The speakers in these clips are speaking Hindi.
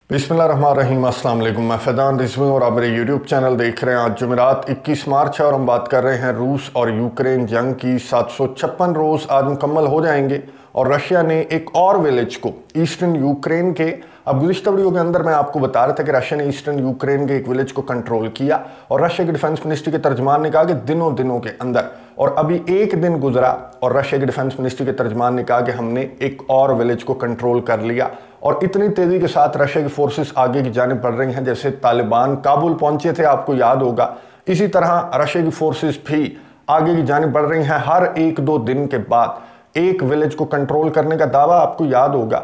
बिस्मिल्लाहिर्रहमानिर्रहीम, अस्सलाम वालेकुम। मैं फैज़ान रिजवी और आप मेरे यूट्यूब चैनल देख रहे हैं। आज जुमेरात 21 मार्च है और हम बात कर रहे हैं रूस और यूक्रेन जंग की। 756 रोज़ आज मुकम्मल हो जाएंगे और रशिया ने एक और विलेज को ईस्टर्न यूक्रेन के, अब गुज़िश्ता वीडियो के अंदर मैं आपको बता रहा था कि रशिया ने ईस्टर्न यूक्रेन के एक विलेज को कंट्रोल किया और रशिया के डिफेंस मिनिस्ट्री के तर्जमान ने कहा कि दिनों के अंदर, और अभी एक दिन गुजरा और रशिया के डिफेंस मिनिस्ट्री के तर्जमान ने कहा कि हमने एक और विलेज को कंट्रोल कर लिया। और इतनी तेजी के साथ रशिया की फोर्सेस आगे की जानिब बढ़ रही हैं। जैसे तालिबान काबुल पहुंचे थे, आपको याद होगा, इसी तरह रशिया की फोर्सेस भी आगे की जानिब बढ़ रही हैं। हर एक दो दिन के बाद एक विलेज को कंट्रोल करने का दावा, आपको याद होगा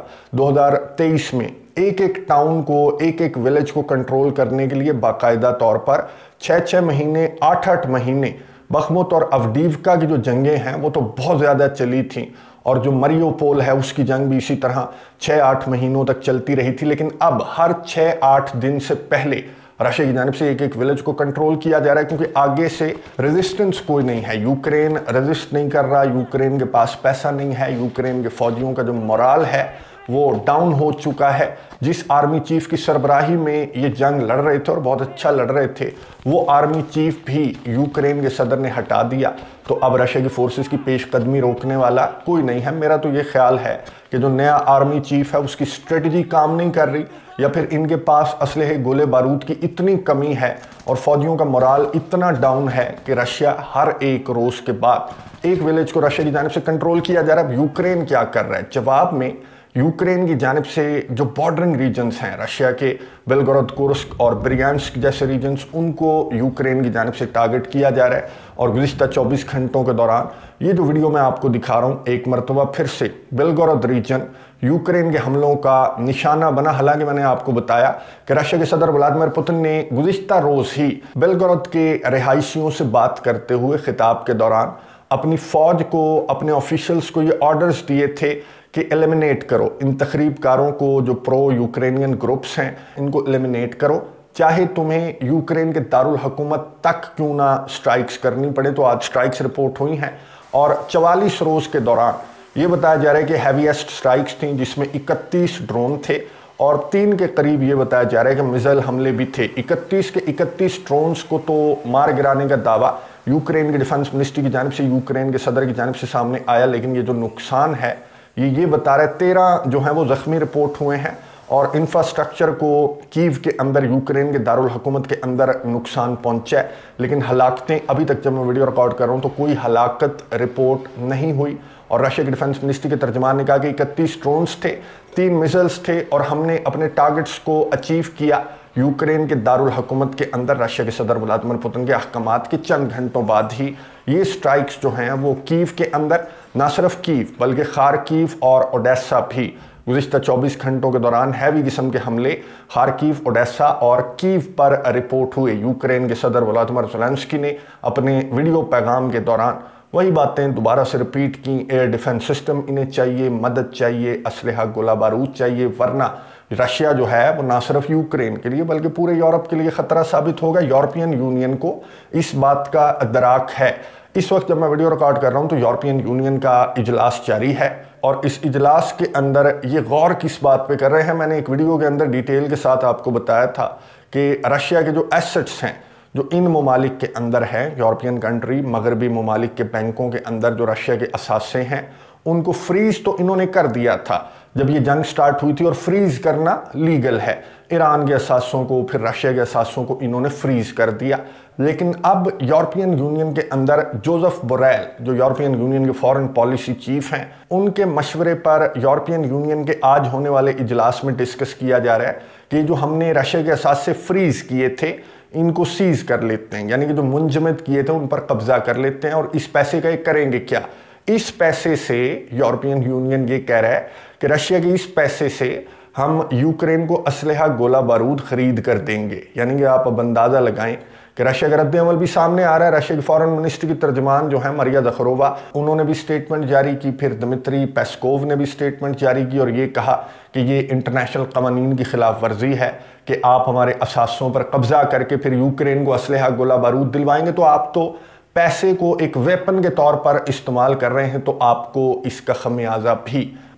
2023 में एक एक टाउन को, एक एक विलेज को कंट्रोल करने के लिए बाकायदा तौर पर 6-6 महीने, 8-8 महीने बखमुत और अवडीवका की जो जंगें हैं वो तो बहुत ज़्यादा चली थी, और जो मरियोपोल है उसकी जंग भी इसी तरह 6-8 महीनों तक चलती रही थी। लेकिन अब हर 6-8 दिन से पहले रशिया की जानिब से एक एक विलेज को कंट्रोल किया जा रहा है, क्योंकि आगे से रेजिस्टेंस कोई नहीं है। यूक्रेन रेजिस्ट नहीं कर रहा, यूक्रेन के पास पैसा नहीं है, यूक्रेन के फौजियों का जो मोराल है वो डाउन हो चुका है। जिस आर्मी चीफ की सरबराही में ये जंग लड़ रहे थे और बहुत अच्छा लड़ रहे थे, वो आर्मी चीफ भी यूक्रेन के सदर ने हटा दिया। तो अब रशिया की फोर्सेस की पेशकदमी रोकने वाला कोई नहीं है। मेरा तो ये ख्याल है कि जो नया आर्मी चीफ है उसकी स्ट्रेटजी काम नहीं कर रही, या फिर इनके पास असलहे गोले बारूद की इतनी कमी है और फौजियों का मोराल इतना डाउन है कि रशिया हर एक रोज़ के बाद एक विलेज को रशिया की जानिब से कंट्रोल किया जा रहा है। अब यूक्रेन क्या कर रहा है? जवाब में यूक्रेन की जानिब से जो बॉर्डरिंग रीजन्स हैं रशिया के, बेलगोरोद, कुर्स्क और ब्रियांस्क जैसे रीजन्स, उनको यूक्रेन की जानिब से टारगेट किया जा रहा है। और गुज़िश्ता 24 घंटों के दौरान ये जो वीडियो मैं आपको दिखा रहा हूँ, एक मरतबा फिर से बेलगोरोद रीजन यूक्रेन के हमलों का निशाना बना। हालांकि मैंने आपको बताया कि रशिया के सदर व्लादिमीर पुतिन ने गुज़िश्ता रोज़ ही बेलगोरोद के रिहायशियों से बात करते हुए खिताब के दौरान अपनी फ़ौज को, अपने ऑफिशियल्स को ये ऑर्डर्स दिए थे कि एलिमिनेट करो इन तखरीबकारों को, जो प्रो यूक्रेनियन ग्रुप्स हैं इनको एलिमिनेट करो, चाहे तुम्हें यूक्रेन के दारुल हुकूमत तक क्यों ना स्ट्राइक्स करनी पड़े। तो आज स्ट्राइक्स रिपोर्ट हुई हैं और 44 रोज़ के दौरान ये बताया जा रहा है कि हैवीएस्ट स्ट्राइक्स थी, जिसमें 31 ड्रोन थे और 3 के करीब ये बताया जा रहा है कि मिसाइल हमले भी थे। 31 के 31 ड्रोन्स को तो मार गिराने का दावा यूक्रेन के डिफेंस मिनिस्ट्री की जानिब से, यूक्रेन के सदर की जानिब से सामने आया। लेकिन ये जो नुकसान है ये बता रहा है 13 जो है वो ज़ख्मी रिपोर्ट हुए हैं और इंफ्रास्ट्रक्चर को कीव के अंदर, यूक्रेन के दारुल हुकूमत के अंदर नुकसान पहुंचा है। लेकिन हलाकतें, अभी तक जब मैं वीडियो रिकॉर्ड कर रहा हूं तो कोई हलाकत रिपोर्ट नहीं हुई। और रशिया के डिफेंस मिनिस्ट्री के तर्जमान ने कहा कि 31 ड्रोन्स थे, 3 मिसाइल्स थे और हमने अपने टारगेट्स को अचीव किया। यूक्रेन के दारुल हुकूमत के अंदर रशिया के सदर व्लादिमीर पुतिन के अहकामात के चंद घंटों बाद ही ये स्ट्राइक्स जो हैं वो कीव के अंदर, ना सिर्फ कीव बल्कि खारकीव और ओडेसा भी गुज़िश्ता 24 घंटों के दौरान हैवी किस्म के हमले खारकीव, ओडेसा और कीव पर रिपोर्ट हुए। यूक्रेन के सदर व्लादिमीर ज़ेलेंस्की ने अपने वीडियो पैगाम के दौरान वही बातें दोबारा से रिपीट की। एयर डिफेंस सिस्टम इन्हें चाहिए, मदद चाहिए, असलहा, गोला बारूद चाहिए, वरना रशिया जो है वो ना सिर्फ यूक्रेन के लिए बल्कि पूरे यूरोप के लिए ख़तरा साबित होगा। यूरोपियन यूनियन को इस बात का अदराक है। इस वक्त जब मैं वीडियो रिकॉर्ड कर रहा हूँ तो यूरोपियन यूनियन का इजलास जारी है और इस इजलास के अंदर ये गौर किस बात पे कर रहे हैं, मैंने एक वीडियो के अंदर डिटेल के साथ आपको बताया था कि रशिया के जो एसेट्स हैं जो इन ममालिक के अंदर हैं, यूरोपियन कंट्री, मगरबी ममालिक के बैंकों के अंदर जो रशिया के असासे हैं उनको फ्रीज तो इन्होंने कर दिया था जब ये जंग स्टार्ट हुई थी, और फ्रीज करना लीगल है। ईरान के असासों को, फिर रशिया के असासों को इन्होंने फ्रीज कर दिया। लेकिन अब यूरोपियन यूनियन के अंदर जोसेफ बोरेल, जो यूरोपियन यूनियन के फॉरेन पॉलिसी चीफ हैं, उनके मशवरे पर यूरोपियन यूनियन के आज होने वाले इजलास में डिस्कस किया जा रहा है कि जो हमने रशिया के असासे फ्रीज किए थे इनको सीज कर लेते हैं, यानी कि जो मुंजमद किए थे उन पर कब्जा कर लेते हैं। और इस पैसे का एक करेंगे क्या? इस पैसे से यूरोपियन यूनियन ये कह रहा है कि रशिया के इस पैसे से हम यूक्रेन को असलहा, गोला बारूद खरीद कर देंगे। यानी कि आप अब अंदाज़ा लगाएं कि रशिया का रद्द अमल भी सामने आ रहा है। रशिया की फॉरेन मिनिस्ट्री की तर्जमान जो है मरिया ज़खरोवा, उन्होंने भी स्टेटमेंट जारी की, फिर दमित्री पेस्कोव ने भी स्टेटमेंट जारी की और ये कहा कि ये इंटरनेशनल कवानीन की खिलाफ वर्जी है कि आप हमारे असासों पर कब्जा करके फिर यूक्रेन को असलहा, गोला बारूद दिलवाएंगे, तो आप तो पैसे को एक वेपन के तौर पर इस्तेमाल कर रहे हैं, तो आपको इसका खमियाजा भी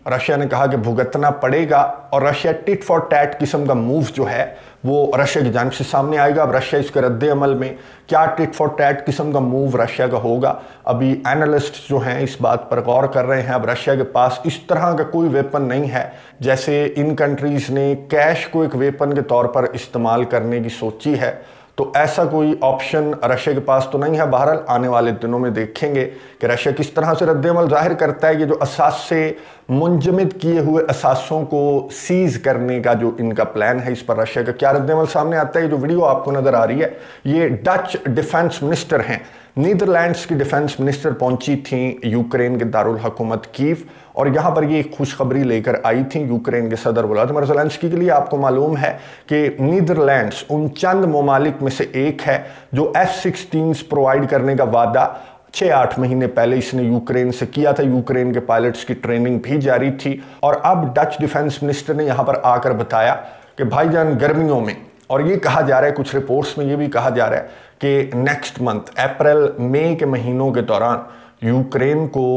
रशिया ने कहा कि भुगतना पड़ेगा और रशिया टिट फॉर टैट किस्म का मूव जो है वो रशिया की जानिब से सामने आएगा। अब रशिया इसके रद्द अमल में क्या टिट फॉर टैट किस्म का मूव रशिया का होगा, अभी एनालिस्ट जो हैं इस बात पर गौर कर रहे हैं। अब रशिया के पास इस तरह का कोई वेपन नहीं है जैसे इन कंट्रीज़ ने कैश को एक वेपन के तौर पर इस्तेमाल करने की सोची है, तो ऐसा कोई ऑप्शन रशिया के पास तो नहीं है। बहरहाल आने वाले दिनों में देखेंगे कि रशिया किस तरह से रद्द-ए-अमल जाहिर करता है कि जो असासे मुंजमद किए हुए असासों को सीज करने का जो इनका प्लान है, इस पर रशिया का क्या रद्द-ए-अमल सामने आता है। जो वीडियो आपको नजर आ रही है ये डच डिफेंस मिनिस्टर हैं, नीदरलैंड्स की डिफेंस मिनिस्टर पहुंची थी यूक्रेन के दारुल हुकूमत कीव और यहाँ पर ये खुशखबरी लेकर आई थी यूक्रेन के सदर व्लादिमीर ज़ेलेंस्की के लिए। आपको मालूम है कि नीदरलैंड्स उन चंद ममालिक में से एक है जो F-16 प्रोवाइड करने का वादा 6-8 महीने पहले इसने यूक्रेन से किया था। यूक्रेन के पायलट्स की ट्रेनिंग भी जारी थी और अब डच डिफेंस मिनिस्टर ने यहाँ पर आकर बताया कि भाईजान गर्मियों में, और ये कहा जा रहा है कुछ रिपोर्ट्स में ये भी कहा जा रहा है कि नेक्स्ट मंथ अप्रैल मई के महीनों के दौरान यूक्रेन को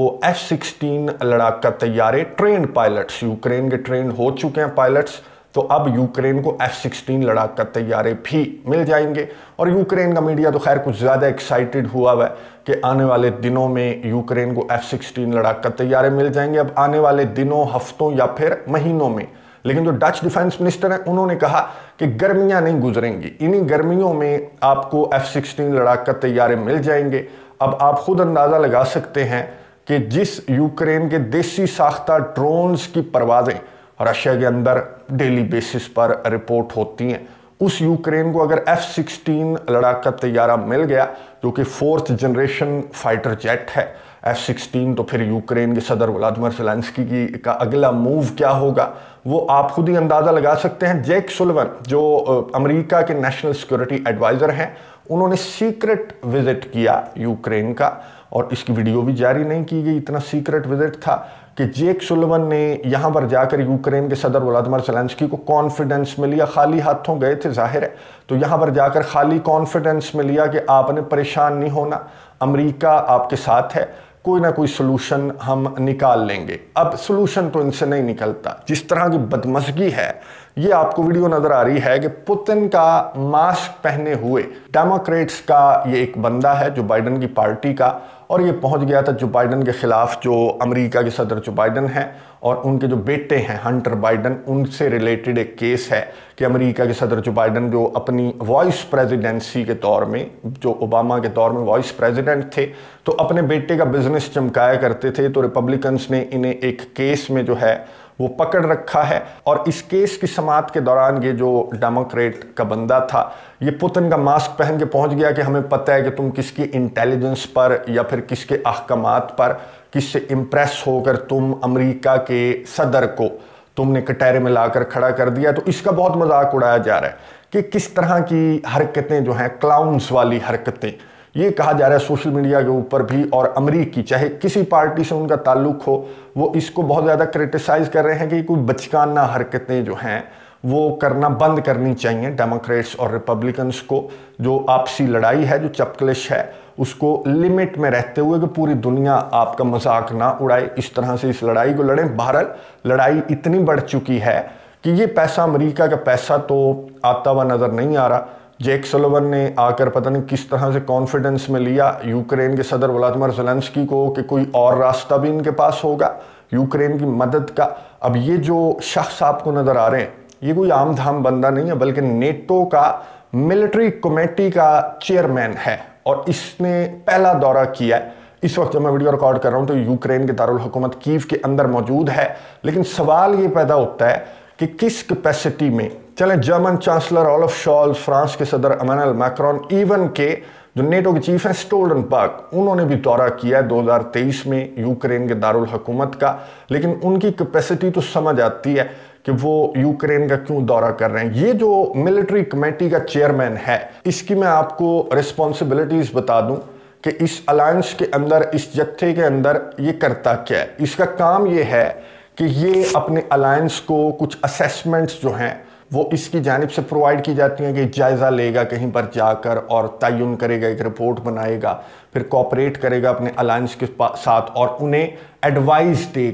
F-16 लड़ाका तैयारे ट्रेंड पायलट्स, यूक्रेन के ट्रेंड हो चुके हैं पायलट्स, तो अब यूक्रेन को F-16 लड़ाका तैयारे भी मिल जाएंगे। और यूक्रेन का मीडिया तो खैर कुछ ज़्यादा एक्साइटेड हुआ है कि आने वाले दिनों में यूक्रेन को F-16 लड़ाका तैयारे मिल जाएंगे। अब आने वाले दिनों, हफ्तों या फिर महीनों में, लेकिन जो डच डिफेंस मिनिस्टर हैं उन्होंने कहा कि गर्मियां नहीं गुजरेंगी, इन्हीं गर्मियों में आपको F-16 लड़ाका तैयारे मिल जाएंगे। अब आप खुद अंदाज़ा लगा सकते हैं कि जिस यूक्रेन के देसी साख्ता ड्रोन्स की परवाज़ें रशिया के अंदर डेली बेसिस पर रिपोर्ट होती हैं, उस यूक्रेन को अगर F-16 लड़ाका तैयारा मिल गया जो कि 4th जनरेशन फाइटर जेट है F-16, तो फिर यूक्रेन के सदर व्लादिमीर ज़ेलेंस्की की का अगला मूव क्या होगा वो आप खुद ही अंदाज़ा लगा सकते हैं। जैक सुलिवन जो अमेरिका के नेशनल सिक्योरिटी एडवाइज़र हैं, उन्होंने सीक्रेट विजिट किया यूक्रेन का और इसकी वीडियो भी जारी नहीं की गई, इतना सीक्रेट विजिट था कि जैक सुलिवन ने यहाँ पर जाकर यूक्रेन के सदर व्लादिमीर ज़ेलेंस्की को कॉन्फिडेंस में लिया। खाली हाथों गए थे जाहिर है, तो यहाँ पर जाकर खाली कॉन्फिडेंस में लिया कि आपने परेशान नहीं होना, अमेरिका आपके साथ है, कोई ना कोई सोल्यूशन हम निकाल लेंगे। अब सोल्यूशन तो इनसे नहीं निकलता। जिस तरह की बदमज़गी है, ये आपको वीडियो नज़र आ रही है कि पुतिन का मास्क पहने हुए डेमोक्रेट्स का ये एक बंदा है जो बाइडन की पार्टी का, और ये पहुंच गया था जो बाइडन के ख़िलाफ़, जो अमेरिका के सदर जो बाइडन हैं और उनके जो बेटे हैं हंटर बाइडन, उनसे रिलेटेड एक केस है कि अमेरिका के सदर जो बाइडन जो अपनी वॉइस प्रेसिडेंसी के दौर में, जो ओबामा के दौर में वॉइस प्रेसिडेंट थे, तो अपने बेटे का बिजनेस चमकाया करते थे। तो रिपब्लिकन्स ने इन्हें एक केस में जो है वो पकड़ रखा है और इस केस की समाअत के दौरान ये जो डेमोक्रेट का बंदा था ये पुतिन का मास्क पहन के पहुंच गया कि हमें पता है कि तुम किसकी इंटेलिजेंस पर या फिर किसके अहकामात पर, किससे इम्प्रेस होकर तुम अमेरिका के सदर को तुमने कटहरे में लाकर खड़ा कर दिया। तो इसका बहुत मजाक उड़ाया जा रहा है कि किस तरह की हरकतें जो हैं, क्लाउन्स वाली हरकतें, ये कहा जा रहा है सोशल मीडिया के ऊपर भी, और अमेरिकी चाहे किसी पार्टी से उनका ताल्लुक हो वो इसको बहुत ज़्यादा क्रिटिसाइज कर रहे हैं कि कोई बचकाना हरकतें जो हैं वो करना बंद करनी चाहिए डेमोक्रेट्स और रिपब्लिकन्स को। जो आपसी लड़ाई है, जो चपकलिश है, उसको लिमिट में रहते हुए कि पूरी दुनिया आपका मजाक ना उड़ाए, इस तरह से इस लड़ाई को लड़ें। बहरहाल लड़ाई इतनी बढ़ चुकी है कि ये पैसा, अमेरिका का पैसा तो आता हुआ नज़र नहीं आ रहा। जैक सुलिवन ने आकर पता नहीं किस तरह से कॉन्फिडेंस में लिया यूक्रेन के सदर व्लादिमीर ज़ेलेंस्की को कि कोई और रास्ता भी इनके पास होगा यूक्रेन की मदद का। अब ये जो शख्स आपको नज़र आ रहे हैं ये कोई आम धाम बंदा नहीं है, बल्कि नेटो का मिलिट्री कमेटी का चेयरमैन है और इसने पहला दौरा किया है। इस वक्त जब मैं वीडियो रिकॉर्ड कर रहा हूँ तो यूक्रेन के दारुल हुकूमत कीव के अंदर मौजूद है। लेकिन सवाल ये पैदा होता है कि किस कैपेसिटी में, चले German chancellor Olaf Scholz, France के सदर इमैनुअल मैक्रोन, इवन के जो नेटो के चीफ हैं स्टोल्टनबर्ग, उन्होंने भी दौरा किया है 2023 में यूक्रेन के दारुल हुकूमत का। लेकिन उनकी कैपेसिटी तो समझ आती है कि वो यूक्रेन का क्यों दौरा कर रहे हैं। ये जो मिलिट्री कमेटी का चेयरमैन है, इसकी मैं आपको रिस्पॉन्सिबिलिटीज बता दूं कि इस अलायंस के अंदर, इस जत्थे के अंदर ये करता क्या है। इसका काम ये है कि ये अपने अलायंस को कुछ असेसमेंट्स जो हैं वो इसकी जानिब से प्रोवाइड की जाती हैं कि जायज़ा लेगा कहीं पर जाकर और तयन करेगा, एक रिपोर्ट बनाएगा, फिर कोऑपरेट करेगा अपने अलायंस के साथ और उन्हें एडवाइस देगा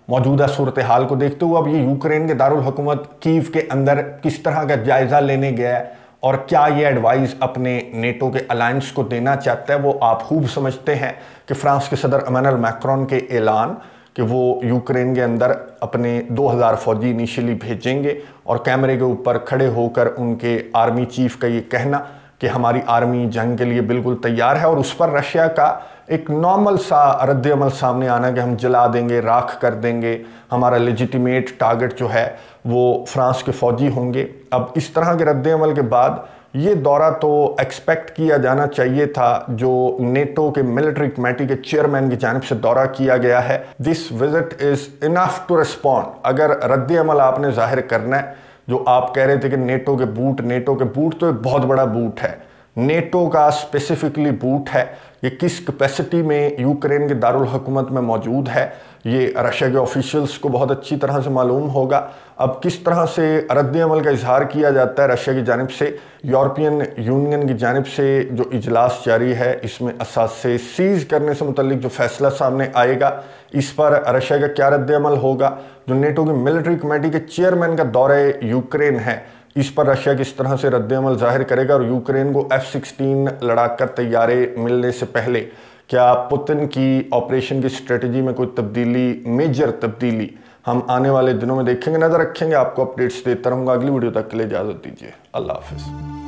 मौजूदा सूरत हाल को देखते हुए अब ये यूक्रेन के दारुल हुकूमत कीव के अंदर किस तरह का जायजा लेने गया है और क्या ये एडवाइस अपने नेटो के अलायंस को देना चाहता है, वो आप खूब समझते हैं कि फ्रांस के सदर इमैनुअल मैक्रोन के ऐलान कि वो यूक्रेन के अंदर अपने 2000 फौजी इनिशियली भेजेंगे और कैमरे के ऊपर खड़े होकर उनके आर्मी चीफ का ये कहना कि हमारी आर्मी जंग के लिए बिल्कुल तैयार है, और उस पर रशिया का एक नॉर्मल सा रद्द अमल सामने आना कि हम जला देंगे, राख कर देंगे, हमारा लेजिटिमेट टारगेट जो है वो फ्रांस के फौजी होंगे। अब इस तरह के रद्द अमल के बाद ये दौरा तो एक्सपेक्ट किया जाना चाहिए था जो नेटो के मिलिट्री कमेटी के चेयरमैन की जानिब से दौरा किया गया है। This visit is enough to respond. अगर रद्द अमल आपने जाहिर करना है, जो आप कह रहे थे कि नेटो के बूट तो एक बहुत बड़ा बूट है, नेटो का स्पेसिफिकली बूट है, ये किस कैपेसिटी में यूक्रेन के दारुल हुकूमत में मौजूद है ये रशिया के ऑफिशियल्स को बहुत अच्छी तरह से मालूम होगा। अब किस तरह से रद्द अमल का इजहार किया जाता है रशिया की जानिब से, यूरोपियन यूनियन की जानिब से जो इजलास जारी है इसमें असासे सीज करने से मुतल्लिक जो फैसला सामने आएगा, इस पर रशिया का क्या रद्द अमल होगा, जो नेटो की मिलिट्री कमेटी के चेयरमैन का दौरे यूक्रेन है इस पर रशिया किस तरह से रद्द अमल जाहिर करेगा, और यूक्रेन को F-16 लड़ाकर तैयारे मिलने से पहले क्या पुतिन की ऑपरेशन की स्ट्रेटजी में कोई तब्दीली, मेजर तब्दीली हम आने वाले दिनों में देखेंगे। नजर रखेंगे, आपको अपडेट्स देता रहूंगा। अगली वीडियो तक के लिए इजाजत दीजिए। अल्लाह हाफिज।